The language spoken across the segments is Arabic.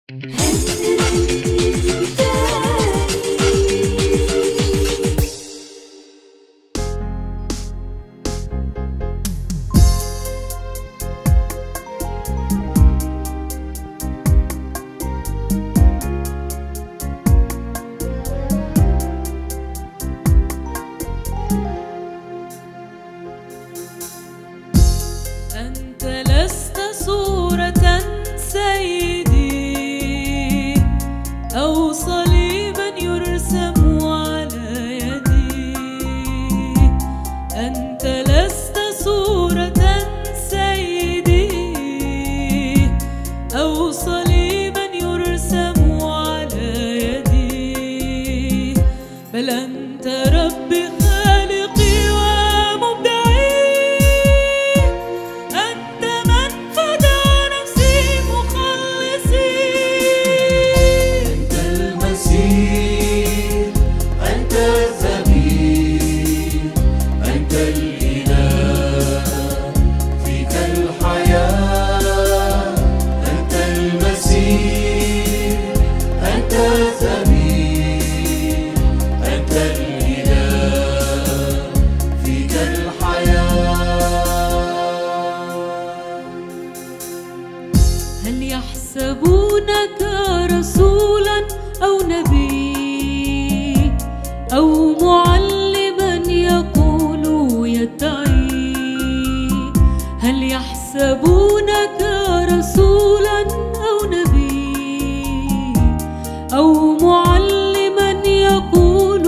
أنت لست صورة سيدي أو صليبا يرسم على يدي. أنت لست صورة سيدي أو صليبا يرسم على يدي، بل أنت ربي خالقي ومبدعي. أنت من فدى نفسي مخلصي. أنت المسيح، أنت الذبيح، أنت الإله، فيك الحياة. أنت المسيح، أنت الذبيح، أنت الإله، فيك الحياة. هل يحسبونك رسولا أو نبي أو معلما يقول يدعي؟ هل يحسبونك رسولا أو نبي أو معلما يقول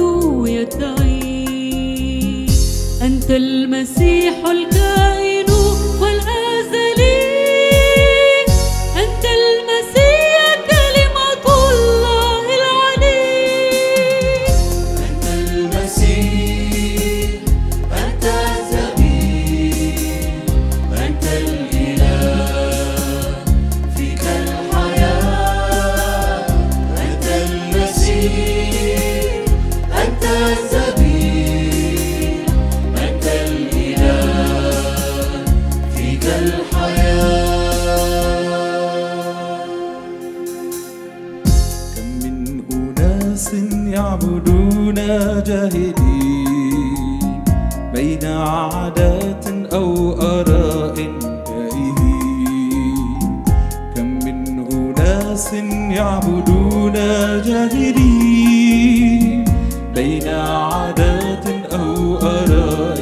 يدعي؟ أنت المسيح الكائن والأزلي. أنت المسيح كلمة الله العلي. أنت المسيح، أنت الذبيح، أنت الإله، فيك الحياة. أنت المسيح، أنت الذبيح، أنت الإله، فيك الحياة. كم من أناس يعبدون جاهدين بين عادات أو آراء تائهين. كم من أناس يعبدون جاهدين بين عادات أو آراء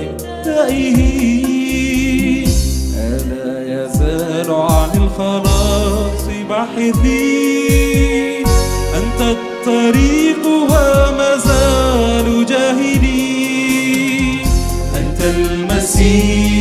تائهين. ألا يزال عن الخلاص باحثين. أنت الطريق وما زالوا جاهدين. أنت المسيح،